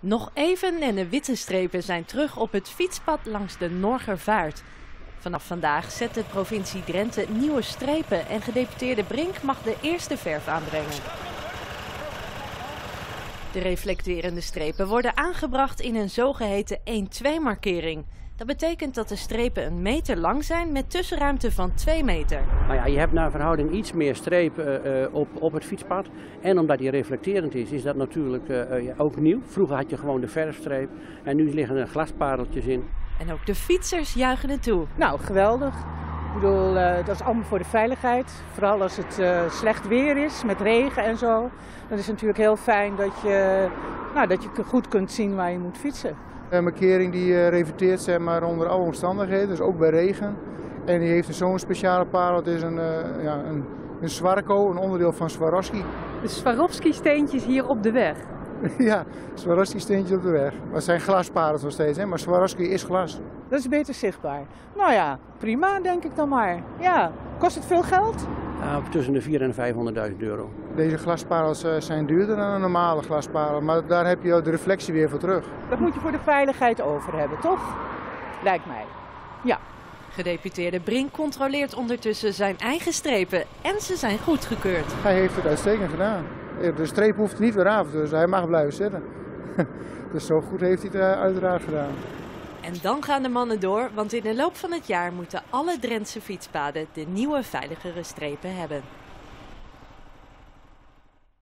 Nog even en de witte strepen zijn terug op het fietspad langs de Norgervaart. Vanaf vandaag zet de provincie Drenthe nieuwe strepen en gedeputeerde Brink mag de eerste verf aanbrengen. De reflecterende strepen worden aangebracht in een zogeheten 1-2-markering. Dat betekent dat de strepen 1 meter lang zijn met tussenruimte van 2 meter. Nou ja, je hebt naar verhouding iets meer strepen op het fietspad. En omdat die reflecterend is dat natuurlijk ook nieuw. Vroeger had je gewoon de verfstreep en nu liggen er glaspareltjes in. En ook de fietsers juichen het toe. Nou, geweldig. Ik bedoel, dat is allemaal voor de veiligheid. Vooral als het slecht weer is, met regen en zo. Dan is het natuurlijk heel fijn dat je goed kunt zien waar je moet fietsen. Een markering die reflecteert zeg maar, onder alle omstandigheden, dus ook bij regen. En die heeft zo'n speciale parel, het is een Swarco, een onderdeel van Swarovski. De Swarovski-steentjes hier op de weg. Ja, Swarovski-steentjes op de weg. Maar het zijn glasparels nog steeds, hè? Maar Swarovski is glas. Dat is beter zichtbaar. Nou ja, prima denk ik dan maar. Ja, kost het veel geld? Tussen de 400.000 en 500.000 euro. Deze glasparels zijn duurder dan een normale glasparel, maar daar heb je de reflectie weer voor terug. Dat moet je voor de veiligheid over hebben, toch? Lijkt mij. Ja. Gedeputeerde Brink controleert ondertussen zijn eigen strepen en ze zijn goedgekeurd. Hij heeft het uitstekend gedaan. De streep hoeft niet weer af, dus hij mag blijven zitten. Dus zo goed heeft hij het uiteraard gedaan. En dan gaan de mannen door, want in de loop van het jaar moeten alle Drentse fietspaden de nieuwe veiligere strepen hebben.